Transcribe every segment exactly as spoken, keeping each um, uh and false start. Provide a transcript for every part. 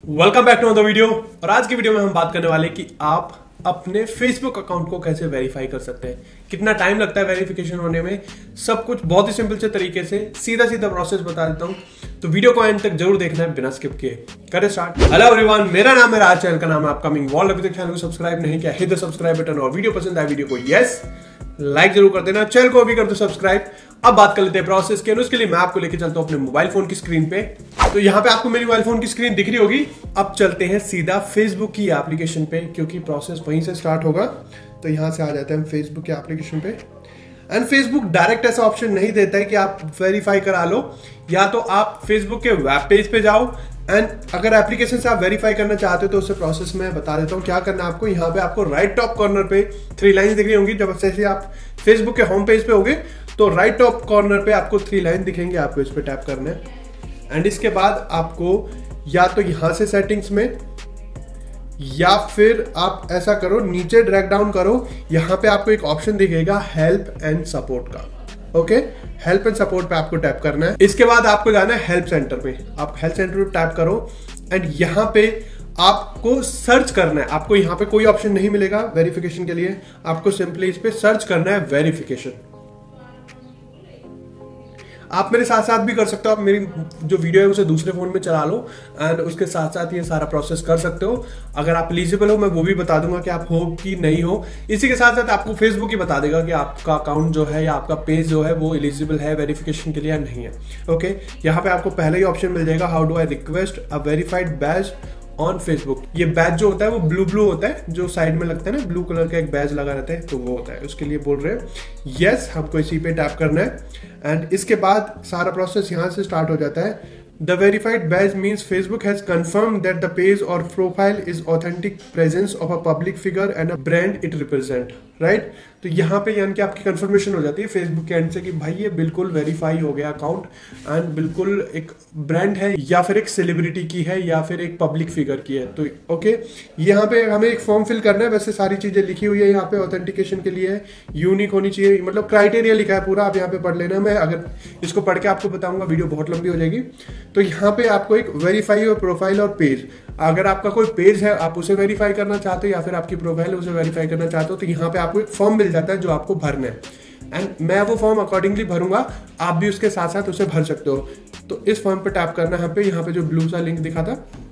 Welcome back to the video. और आज की वीडियो में हम बात करने वाले कि आप अपने फेसबुक अकाउंट को कैसे वेरीफाई कर सकते हैं, कितना टाइम लगता है वेरिफिकेशन होने में, सब कुछ बहुत ही सिंपल से तरीके से सीधा सीधा प्रोसेस बता देता हूं। तो वीडियो को एंड तक जरूर देखना है बिना स्किप किए। करें स्टार्ट। हेलो एवरीवन, मेरा नाम है राज, चैनल का नाम है अपकमिंग वॉल। अभी तक चैनल को सब्सक्राइब नहीं किया, हिट द सब्सक्राइब बटन और वीडियो पसंद आए वीडियो को यस लाइक जरूर कर देना, चैनल को भी कर दो सब्सक्राइब। अब बात कर लेते हैं प्रोसेस के। उसके लिए मैं आपको लेके चलता हूं अपने मोबाइल फोन की स्क्रीन पे। तो यहाँ पे आपको मेरी मोबाइल फोन की स्क्रीन दिख रही होगी। अब चलते हैं सीधा फेसबुक की एप्लीकेशन पे, क्योंकि प्रोसेस वहीं से स्टार्ट होगा। तो यहाँ से आ जाते हैं हम फेसबुक के एप्लीकेशन पे। एंड फेसबुक डायरेक्ट ऐसा ऑप्शन नहीं देता है कि आप वेरीफाई करा लो, या तो आप फेसबुक के वेब पेज पे जाओ। एंड अगर एप्लीकेशन से आप वेरीफाई करना चाहते हो तो उससे प्रोसेस में बता देता हूँ क्या करना है आपको। यहाँ पे आपको राइट टॉप कॉर्नर पे थ्री लाइन दिख रही होंगी। जब जैसे आप फेसबुक के होम पेज पे होगे तो राइट टॉप कॉर्नर पे आपको थ्री लाइन दिखेंगे, आपको इस पे टैप करना है। एंड इसके बाद आपको या तो यहां से सेटिंग्स में, या फिर आप ऐसा करो नीचे ड्रैग डाउन करो, यहां पे आपको एक ऑप्शन दिखेगा हेल्प एंड सपोर्ट का। ओके, हेल्प एंड सपोर्ट पे आपको टैप करना है। इसके बाद आपको जाना है हेल्प सेंटर पे। आप हेल्प सेंटर पे टैप करो एंड यहां पे आपको सर्च करना है। आपको यहां पे कोई ऑप्शन नहीं मिलेगा वेरिफिकेशन के लिए, आपको सिंपली इस पे सर्च करना है वेरिफिकेशन। आप मेरे साथ साथ भी कर सकते हो, आप मेरी जो वीडियो है उसे दूसरे फोन में चला लो एंड उसके साथ साथ ये सारा प्रोसेस कर सकते हो। अगर आप एलिजिबल हो मैं वो भी बता दूंगा कि आप हो कि नहीं हो। इसी के साथ साथ आपको फेसबुक ही बता देगा कि आपका अकाउंट जो है या आपका पेज जो है वो एलिजिबल है वेरिफिकेशन के लिए या नहीं है। ओके, यहाँ पे आपको पहले ही ऑप्शन मिल जाएगा how do I request a verified badge on Facebook. ये बैज जो होता है वो ब्लू ब्लू होता है, जो साइड में लगता है ना, ब्लू कलर का एक बैज लगा रहता है, तो वो होता है। उसके लिए बोल रहे हैं यस, हमको इसी पे टैप करना है। एंड इसके बाद सारा प्रोसेस यहां से स्टार्ट हो जाता है। The verified badge means Facebook has confirmed that the page or profile is authentic presence of a public figure and a brand it represent, right? तो यहाँ पे यानी कि आपकी कंफर्मेशन हो जाती है फेसबुक के एंड से कि भाई ये बिल्कुल वेरीफाई हो गया अकाउंट एंड बिल्कुल एक ब्रांड है, या फिर एक सेलिब्रिटी की है, या फिर एक पब्लिक फिगर की है। तो ओके, यहाँ पे हमें एक फॉर्म फिल करना है। वैसे सारी चीजें लिखी हुई है यहाँ पे ऑथेंटिकेशन के लिए, यूनिक होनी चाहिए, मतलब क्राइटेरिया लिखा है पूरा, आप यहाँ पे पढ़ लेना। मैं अगर इसको पढ़ के आपको बताऊंगा वीडियो बहुत लंबी हो जाएगी। तो यहाँ पे आपको एक वेरीफाई और प्रोफाइल और पेज, अगर आपका कोई पेज है आप उसे वेरीफाई करना चाहते हो, या फिर आपकी प्रोफाइल है उसे वेरीफाई करना चाहते हो, तो यहाँ पे आपको एक फॉर्म मिल जाता है जो आपको भरना है। एंड मैं वो फॉर्म अकॉर्डिंगली भरूंगा, आप भी उसके साथ साथ उसे भर सकते हो। तो इस फॉर्म पे टैप करना है यहाँ पे, यहाँ पे जो ब्लू सा लिंक दिखा था।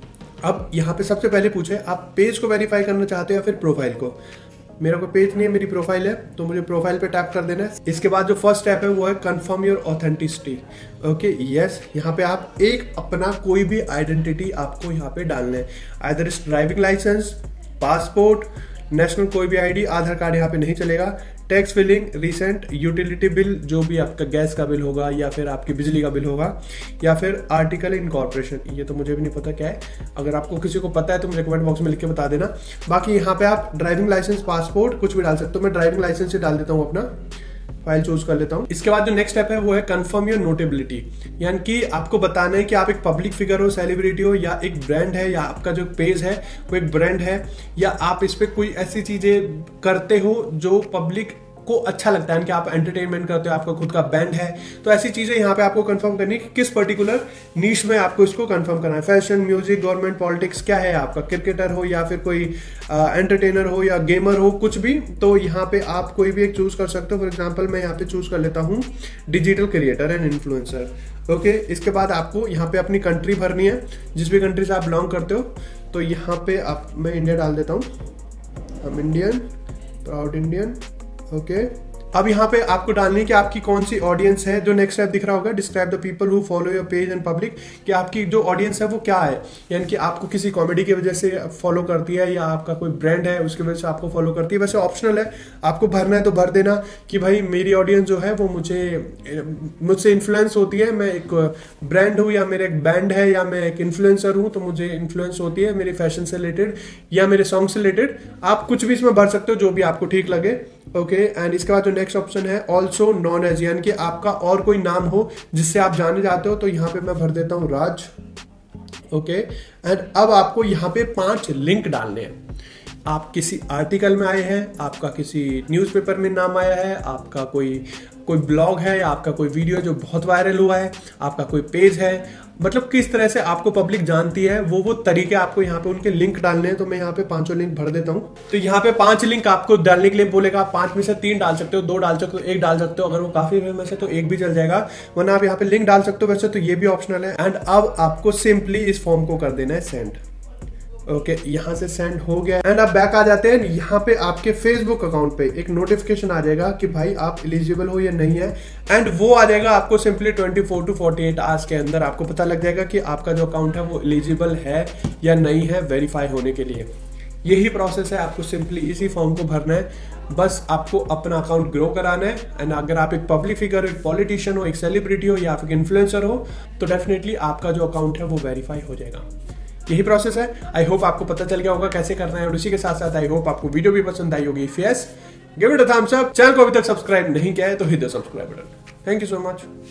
अब यहाँ पे सबसे पहले पूछे आप पेज को वेरीफाई करना चाहते हो या फिर प्रोफाइल को। मेरा कोई पेज नहीं है, मेरी प्रोफाइल है, तो मुझे प्रोफाइल पे टैप कर देना है। इसके बाद जो फर्स्ट स्टेप है वो है confirm your authenticity. Okay yes, यहाँ पे आप एक अपना कोई भी आइडेंटिटी आपको यहाँ पे डालना है। आइदर इस ड्राइविंग लाइसेंस, पासपोर्ट, नेशनल कोई भी आईडी, आधार कार्ड यहाँ पे नहीं चलेगा। Tax filing, recent utility bill, जो भी आपका गैस का बिल होगा या फिर आपकी बिजली का बिल होगा, या फिर आर्टिकल इन कॉर्पोरेशन, ये तो मुझे भी नहीं पता क्या है। अगर आपको किसी को पता है तो मुझे कमेंट बॉक्स में लिख के बता देना। बाकी यहाँ पे आप ड्राइविंग लाइसेंस, पासपोर्ट कुछ भी डाल सकते हो। मैं ड्राइविंग लाइसेंस से डाल देता हूँ, अपना फाइल चूज कर लेता हूँ। इसके बाद जो नेक्स्ट स्टेप है वो है कंफर्म योर नोटेबिलिटी, यानी कि आपको बताना है कि आप एक पब्लिक फिगर हो, सेलिब्रिटी हो, या एक ब्रांड है, या आपका जो पेज है वो एक ब्रांड है, या आप इस पे कोई ऐसी चीजें करते हो जो पब्लिक को अच्छा लगता है कि आप एंटरटेनमेंट करते हो, आपका खुद का बैंड है। तो ऐसी चीजें यहाँ पे आपको कंफर्म करनी है कि किस पर्टिकुलर नीश में आपको इसको कंफर्म करना है। फैशन, म्यूजिक, गवर्नमेंट, पॉलिटिक्स, क्या है आपका, क्रिकेटर हो या फिर कोई एंटरटेनर हो या गेमर हो, कुछ भी। तो यहाँ पे आप कोई भी एक चूज कर सकते हो। फॉर एग्जाम्पल मैं यहाँ पे चूज कर लेता हूँ digital creator and influencer. Okay, इसके बाद आपको यहाँ पे अपनी कंट्री भरनी है, जिस भी कंट्री से आप बिलोंग करते हो। तो यहाँ पे आप, मैं इंडिया डाल देता हूँ, हम Indian, proud Indian. Okay okay. अब यहाँ पे आपको डालनी है कि आपकी कौन सी ऑडियंस है। जो नेक्स्ट स्टेप दिख रहा होगा, describe the people who follow your page and public, कि आपकी जो ऑडियंस है वो क्या है, यानी कि आपको किसी कॉमेडी की वजह से फॉलो करती है, या आपका कोई ब्रांड है उसकी वजह से आपको फॉलो करती है। वैसे ऑप्शनल है, आपको भरना है तो भर देना कि भाई मेरी ऑडियंस जो है वो मुझे मुझसे इन्फ्लुएंस होती है, मैं एक ब्रांड हूँ, या मेरा एक बैंड है, या मैं एक इन्फ्लुएंसर हूँ तो मुझे इन्फ्लुएंस होती है मेरे फैशन से रिलेटेड या मेरे सॉन्ग से रिलेटेड। आप कुछ भी इसमें भर सकते हो जो भी आपको ठीक लगे। ओके okay, एंड इसके बाद जो नेक्स्ट ऑप्शन है ऑल्सो नॉन एज, यानी कि आपका और कोई नाम हो जिससे आप जाने जाते हो। तो यहाँ पे मैं भर देता हूँ राज। ओके okay, एंड अब आपको यहाँ पे पांच लिंक डालने हैं। आप किसी आर्टिकल में आए हैं, आपका किसी न्यूज़पेपर में नाम आया है, आपका कोई कोई ब्लॉग है या आपका कोई वीडियो जो बहुत वायरल हुआ है, आपका कोई पेज है, मतलब किस तरह से आपको पब्लिक जानती है, वो वो तरीके आपको यहाँ पे उनके लिंक डालने हैं। तो मैं यहाँ पे पांचों लिंक भर देता हूँ। तो यहाँ पे पांच लिंक आपको डालने के लिए बोलेगा, आप पांच में से तीन डाल सकते हो, दो डाल सकते हो, एक डाल सकते हो। अगर वो काफी फेमस है तो एक भी चल जाएगा, वरना आप यहाँ पे लिंक डाल सकते हो। वैसे तो ये भी ऑप्शनल है। एंड अब आपको सिंपली इस फॉर्म को कर देना है सेंड। ओके okay, यहाँ से सेंड हो गया। एंड अब बैक आ जाते हैं। यहाँ पे आपके फेसबुक अकाउंट पे एक नोटिफिकेशन आ जाएगा कि भाई आप एलिजिबल हो या नहीं है। एंड वो आ जाएगा आपको सिंपली चौबीस टू अड़तालीस आवर्स के अंदर आपको पता लग जाएगा कि आपका जो अकाउंट है वो एलिजिबल है या नहीं है वेरीफाई होने के लिए। यही प्रोसेस है, आपको सिंपली इसी फॉर्म को भरना है। बस आपको अपना अकाउंट ग्रो कराना है। एंड अगर आप एक पब्लिक फिगर, एक पॉलिटिशियन हो, एक सेलिब्रिटी हो या फिर इन्फ्लुएंसर हो, तो डेफिनेटली आपका जो अकाउंट है वो वेरीफाई हो जाएगा। यही प्रोसेस है। आई होप आपको पता चल गया होगा कैसे करना है। और उसी के साथ साथ आई होप आपको वीडियो भी पसंद आई होगी। If yes, give it a thumbs up. Channel को अभी तक सब्सक्राइब नहीं किया है तो hit the subscribe button. Thank you so much.